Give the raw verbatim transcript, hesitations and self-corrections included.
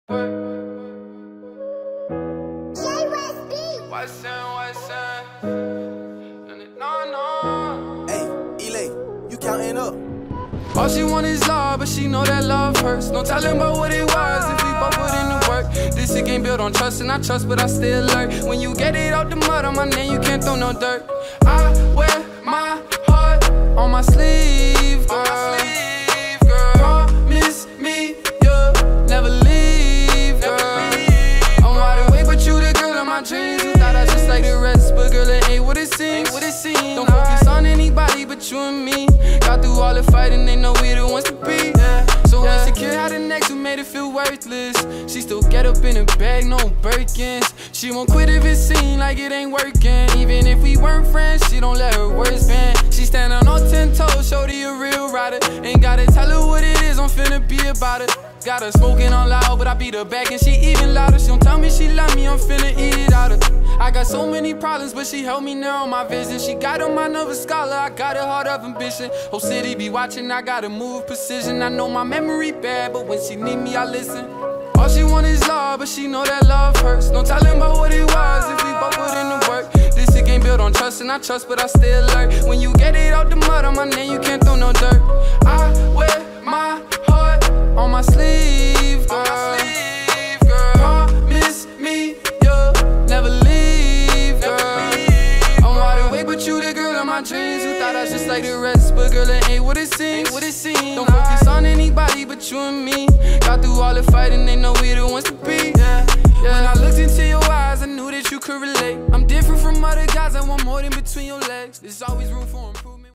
What's up, what's up? No, no. Hey, Elay, you counting up. All she want is love, but she know that love hurts. No telling about what it was if we both put in the work. This shit ain't built on trust, and I trust, but I still alert. When you get it out the mud on my name, you can't throw no dirt. I wear my heart on my sleeve, girl. On my sleeve, girl. Promise me you'll never leave, girl. I'm wide awake, but you the girl of my dreams. You thought I just like the rest, but girl, it ain't what it seems. What it seems. Don't focus on anybody but you and me. Got through all the fighting, they know we the ones to be. So insecure, how the next who made it feel worthless. She still get up in a bag, no Birkins. She won't quit if it seem like it ain't working. Even if we weren't friends, she don't let her words bend. She stand on all ten toes, shorty a real rider. Ain't gotta tell her what it is, I'm finna be about it. Got her smoking on loud, but I beat her back and she even louder. She don't tell me she love me, I'm finna eat it out her. I got so many problems, but she helped me narrow my vision. She got on my nervous scholar, I got a heart of ambition. Whole city be watching, I gotta move precision. I know my memory bad, but when she need me, I listen. All she want is love, but she know that love hurts. No telling about what it was if we both put in the work. This shit ain't built on trust, and I trust, but I still alert. When you get it out the mud on my name, you can't throw no dirt. I wear my heart on my sleeve, girl. On my sleeve, girl. Promise me you'll never leave, girl. I'm wide awake, but you the girl of my dreams. You thought I was just like the rest, but girl, it ain't what it seems. What it seems. Don't focus on anybody but you and me. Got through all the fighting, they know we the ones to be. Yeah, yeah. When I looked into your eyes, I knew that you could relate. I'm different from other guys, I want more than between your legs. There's always room for improvement.